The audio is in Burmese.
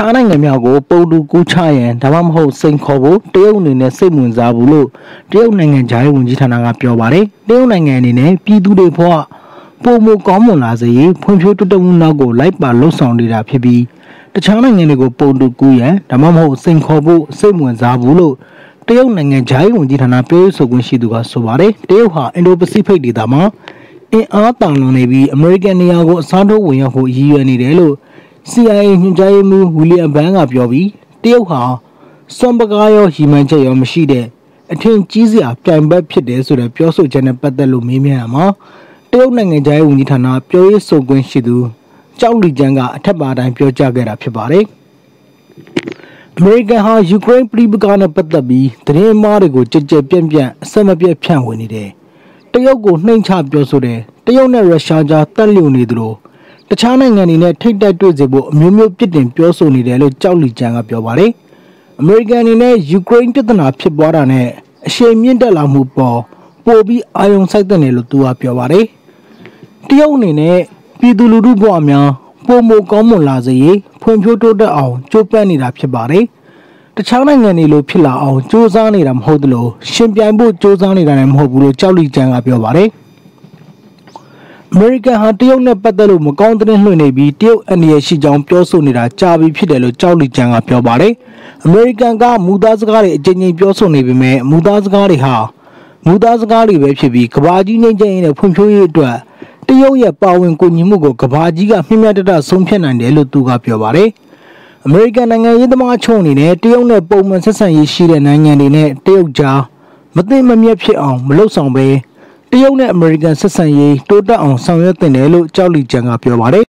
ခြားနိုင်ငံများကိုပုံတူကူးချရန်ဒါမှမဟုတ်စိန်ခေါ်ဖို့တရုတ်အနေနဲ့စိတ်ဝင်စားဘူးလို့တရုတ်နိုင်ငံသားရေးဝန်ကြီးဌာနကပြောပါတယ်တရုတ်နိုင်ငံအနေနဲ့ပြည်သူတွေဘဝပုံမကောင်းမွန်လာစေရေးဖွံ့ဖြိုးတိုးတက်မှုနောက်ကိုလိုက်ပါလှုပ်ဆောင်နေတာဖြစ်ပြီးတခြားနိုင်ငံတွေကိုပုံတူကူးရန်ဒါမှမဟုတ်စိန်ခေါ်ဖို့စိတ်ဝင်စားဘူးလို့တရုတ်နိုင်ငံသားရေးဝန်ကြီးဌာနပြောရေးဆိုခွင့်ရှိသူကဆိုပါတယ်တရုတ်ဟာအင်ဒိုပစိဖိတ်ဒေသမှာအင်အားတောင်လွန်နေပြီးအမေရိကန်နေရာကိုအစားထိုးဝင်ရောက်ဖို့ရည်ရွယ်နေတယ်လို့ CIA ညွှန်ကြားရေးမှူးဝီလီယံဘန်းကပြောပြီးတရုတ်ဟာစွမ်းပကားရောဟီမန်ချက်ရောမရှိတဲ့အထင်ကြီးစရာပြိုင်ဘက်ဖြစ်တယ်ဆိုတဲ့ပြောဆိုချက်နဲ့ပတ်သက်လို့မေးမြန်းရမှာတရုတ်နိုင်ငံသားရေးဝန်ကြီးဌာနပြောရေးဆိုခွင့်ရှိသူကျောက်လီကျန်းကအထက်ပါတိုင်းပြောကြားခဲ့တာဖြစ်ပါတယ်အမေရိကန်ဟာယူကရိန်းပြည်ပကနဲ့ပတ်သက်ပြီးသတင်းမှားတွေကိုကြကြပြန့်ပြန့်အဆက်မပြတ်ဖြန့်ဝေနေတယ်တရုတ်ကိုနှိမ်ချပြောဆိုတယ်တရုတ်နဲ့ရုရှားကြားတက်လျိုနေသလိုတခြားနိုင်ငံတွေနဲ့ထိပ်တိုက်တွေ့စေဖို့အမျိုးမျိုးပြစ်တင်ပြောဆိုနေတယ်လို့ကျောက်လီကျန်းကပြောပါတယ်အမေရိကန်အနေနဲ့ယူကရိန်းပြည်ထနာဖြစ်ပွားတာနဲ့အရှိန်မြင့်တက်လာမှုပေါ်ပိုပြီးအာရုံစိုက်တဲ့တယ်လို့သူကပြောပါတယ်တရုတ်အနေနဲ့ပြည်သူလူထုဘဝများပုံမကောင်းမွန်လာစေရေးဖွံ့ဖြိုးတိုးတက်အောင်ကြိုးပမ်းနေတာဖြစ်ပါတယ်တခြားနိုင်ငံတွေလိုဖြစ်လာအောင်စ조사နေတာမဟုတ်သလိုရှင်ပြိုင်ဖို့စ조사နေတာလည်းမဟုတ်ဘူးလို့ကျောက်လီကျန်းကပြောပါတယ်အမေရိကန်ဟာတရုတ်နဲ့ပတ်သက်လို့မကောင်းတဲ့လွှင့်နေပြီးတရုတ်အနေနဲ့ရှိကြောင်းပြောဆိုနေတာကြာပြီဖြစ်တယ်လို့ကျောက်လီကျန်းကပြောပါတယ်အမေရိကန်ကမူသားစကားတွေအကြိမ်ကြိမ်ပြောဆိုနေပေမဲ့မူသားစကားတွေဟာမူသားစကားတွေပဲဖြစ်ပြီးကဘာကြီးငြိမ်းချမ်းရေးနဲ့ဖွံ့ဖြိုးရေးအတွက်တရုတ်ရဲ့ပါဝင်ကူညီမှုကိုကဘာကြီးကမျှမျှတတဆုံးဖြတ်နိုင်တယ်လို့သူကပြောပါတယ်အမေရိကန်နိုင်ငံရေးသမားချုံအနေနဲ့တရုတ်နဲ့ပုံမှန်ဆက်ဆံရေးရှိတဲ့နိုင်ငံတွေနဲ့တရုတ်ကြားမသိမမြတ်ဖြစ်အောင်မလုပ်ဆောင်ဘဲတရုတ်နဲ့အမေရိကန်ဆက်ဆံရေးတိုးတက်အောင်ဆောင်ရွက်တင်တယ်လို့ကျောက်လီကျန်းကပြောပါတယ်